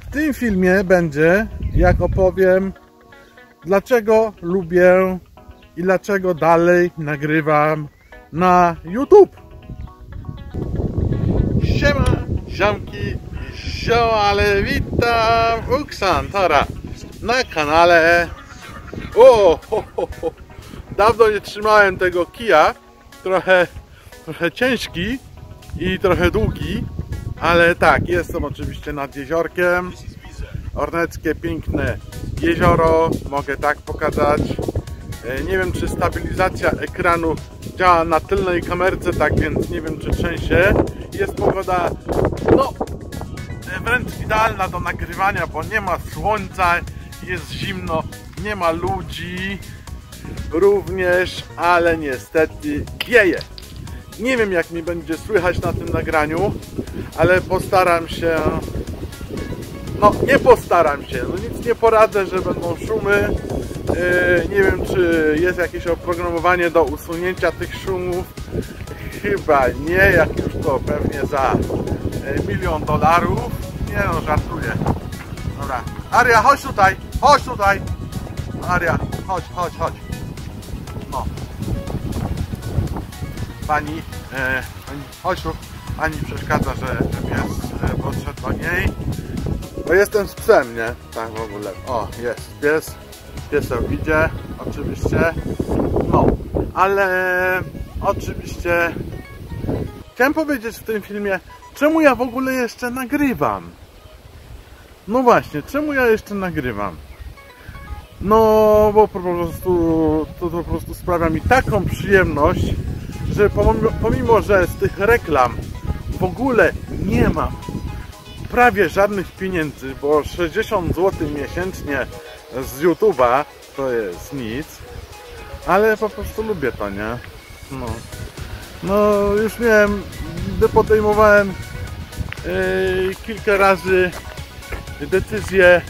W tym filmie będzie, jak opowiem, dlaczego lubię i dlaczego dalej nagrywam na YouTube. Siema, ziomki, ale witam u Xantora na kanale. Dawno nie trzymałem tego kija, trochę ciężki i trochę długi, ale tak, jestem oczywiście nad jeziorkiem. Orneckie, piękne jezioro, mogę tak pokazać. Nie wiem, czy stabilizacja ekranu działa na tylnej kamerce, tak więc nie wiem, czy trzęsie. Jest pogoda, no, wręcz idealna do nagrywania, bo nie ma słońca, jest zimno, nie ma ludzi również, ale niestety wieje. Nie wiem, jak mi będzie słychać na tym nagraniu, ale postaram się, no nie postaram się, no nic nie poradzę, że będą szumy. Nie wiem, czy jest jakieś oprogramowanie do usunięcia tych szumów. Chyba nie, jak już to pewnie za $1 000 000. Nie no, żartuję. Dobra, Aria, chodź tutaj, chodź tutaj. Aria, chodź. No. Pani, chodź tu. Pani przeszkadza, że pies podszedł do niej. Bo jestem z psem, nie? Tak w ogóle. O, jest pies. Piesek idzie, oczywiście. No, ale oczywiście chciałem powiedzieć w tym filmie, czemu ja w ogóle jeszcze nagrywam. No właśnie, czemu ja jeszcze nagrywam? No, bo to po prostu sprawia mi taką przyjemność, że pomimo, że z tych reklam w ogóle nie mam prawie żadnych pieniędzy, bo 60 zł miesięcznie z YouTube'a to jest nic, ale po prostu lubię to, nie? No już miałem, gdy podejmowałem kilka razy decyzję,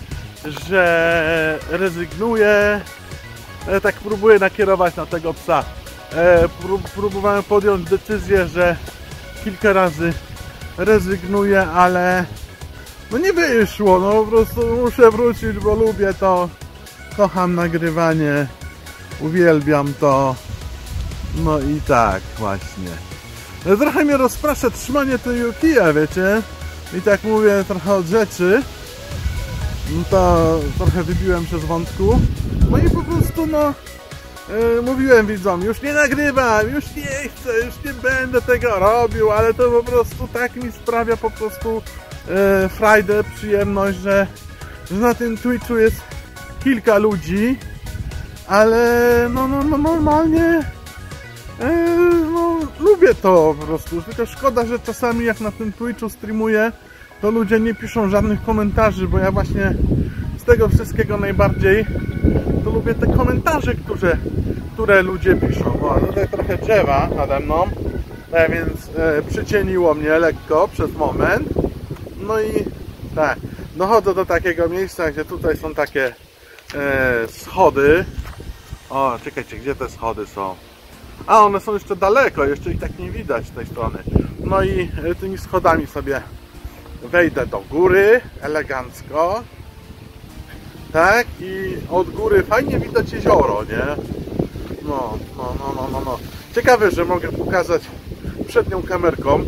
że rezygnuję, tak próbuję nakierować na tego psa. Próbowałem podjąć decyzję, że kilka razy rezygnuję, ale no nie wyszło, no po prostu muszę wrócić, bo lubię to, kocham nagrywanie, uwielbiam to, no i tak właśnie. Trochę mnie rozprasza trzymanie tego kija, wiecie, i tak mówię trochę od rzeczy, no to trochę wybiłem się z wątku, no i po prostu no, mówiłem widzom, już nie nagrywam, już nie chcę, już nie będę tego robił, ale to po prostu tak mi sprawia po prostu frajdę, przyjemność, że na tym Twitchu jest kilka ludzi, ale no normalnie no, lubię to po prostu, tylko szkoda, że czasami jak na tym Twitchu streamuję, to ludzie nie piszą żadnych komentarzy, bo ja właśnie z tego wszystkiego najbardziej to lubię te komentarze, które ludzie piszą. O, tutaj trochę drzewa nade mną, więc przycieniło mnie lekko przez moment. No i tak, dochodzę do takiego miejsca, gdzie tutaj są takie schody. O, czekajcie, gdzie te schody są? A, one są jeszcze daleko, jeszcze ich tak nie widać z tej strony. No i tymi schodami sobie wejdę do góry, elegancko. Tak, i od góry fajnie widać jezioro, nie? No. Ciekawe, że mogę pokazać przednią kamerką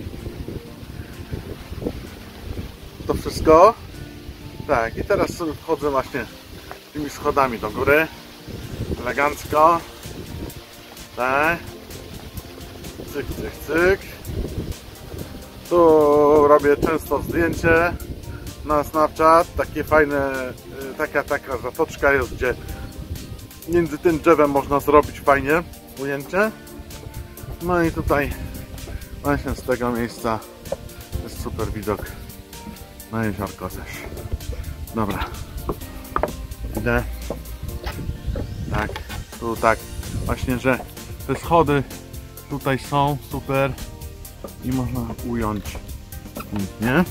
to wszystko. Tak, i teraz sobie wchodzę właśnie tymi schodami do góry. Elegancko. Tak. Cyk. Tu robię często zdjęcie na Snapchat. Takie fajne, taka zatoczka jest, gdzie między tym drzewem można zrobić fajnie ujęcie. No i tutaj właśnie z tego miejsca jest super widok na jeziorko też. Dobra, idę. Tak, tu tak właśnie, że te schody tutaj są super i można ująć pięknie.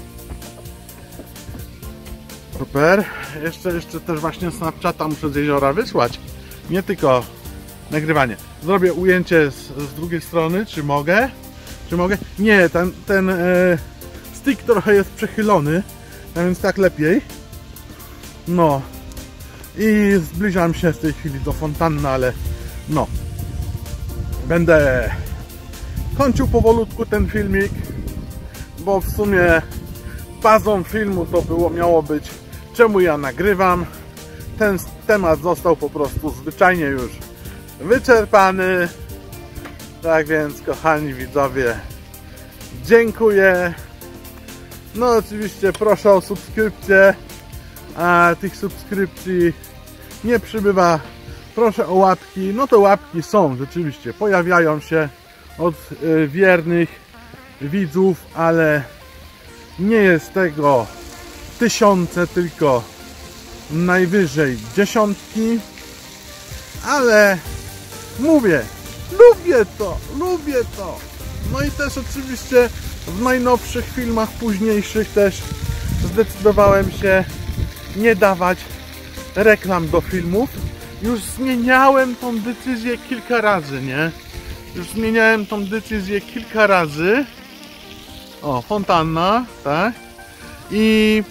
Super. Jeszcze też właśnie Snapchata muszę z jeziora wysłać. Nie tylko nagrywanie. Zrobię ujęcie z drugiej strony. Czy mogę? Nie, ten stick trochę jest przechylony. A więc tak lepiej. No. I zbliżam się w tej chwili do fontanny, ale no. Będę kończył powolutku ten filmik, bo w sumie bazą filmu to miało być, czemu ja nagrywam. Ten temat został po prostu zwyczajnie już wyczerpany. Tak więc, kochani widzowie, dziękuję. No oczywiście proszę o subskrypcję, a tych subskrypcji nie przybywa. Proszę o łapki. No to łapki są rzeczywiście, pojawiają się od wiernych widzów, ale nie jest tego tysiące, tylko najwyżej dziesiątki. Ale mówię, lubię to. No i też oczywiście w najnowszych filmach, późniejszych też zdecydowałem się nie dawać reklam do filmów. Już zmieniałem tą decyzję kilka razy, nie? Już zmieniałem tą decyzję kilka razy. O, fontanna, tak? I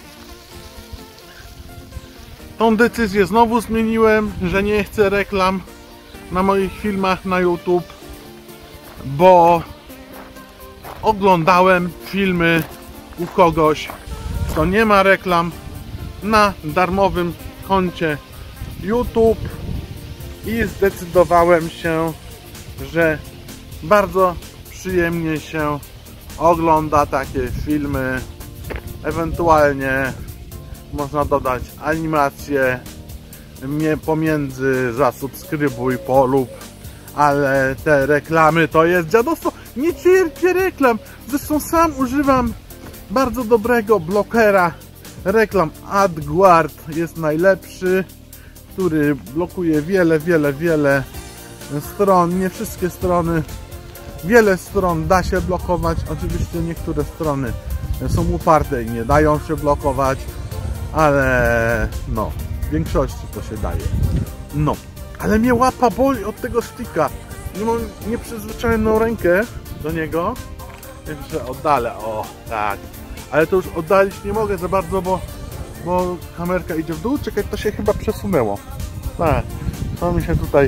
tą decyzję znowu zmieniłem, że nie chcę reklam na moich filmach na YouTube, bo oglądałem filmy u kogoś, kto nie ma reklam na darmowym koncie YouTube i zdecydowałem się, że bardzo przyjemnie się ogląda takie filmy. Ewentualnie można dodać animację pomiędzy zasubskrybuj, polub, ale te reklamy to jest dziadostwo. Nie cierpię reklam. Zresztą sam używam bardzo dobrego blokera reklam. AdGuard jest najlepszy, który blokuje wiele stron. Nie wszystkie strony, wiele stron da się blokować. Oczywiście niektóre strony są uparte i nie dają się blokować, ale no, w większości to się daje. No, ale mnie łapa boli od tego sticka. Nie mam nieprzyzwyczajoną rękę do niego. Jeszcze oddalę, o tak. Ale to już oddalić nie mogę za bardzo, bo kamerka idzie w dół. Czekaj, to się chyba przesunęło. Tak, to mi się tutaj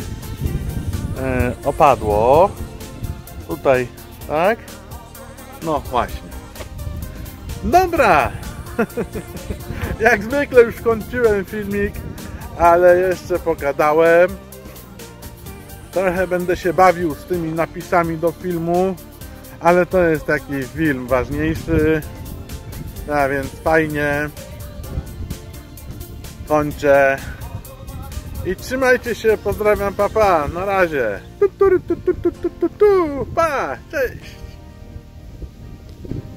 opadło. Tutaj, tak? No właśnie. Dobra! Jak zwykle już kończyłem filmik, ale jeszcze pogadałem. Trochę będę się bawił z tymi napisami do filmu, ale to jest taki film ważniejszy. A więc fajnie. Kończę. I trzymajcie się, pozdrawiam, pa, na razie. Pa, cześć.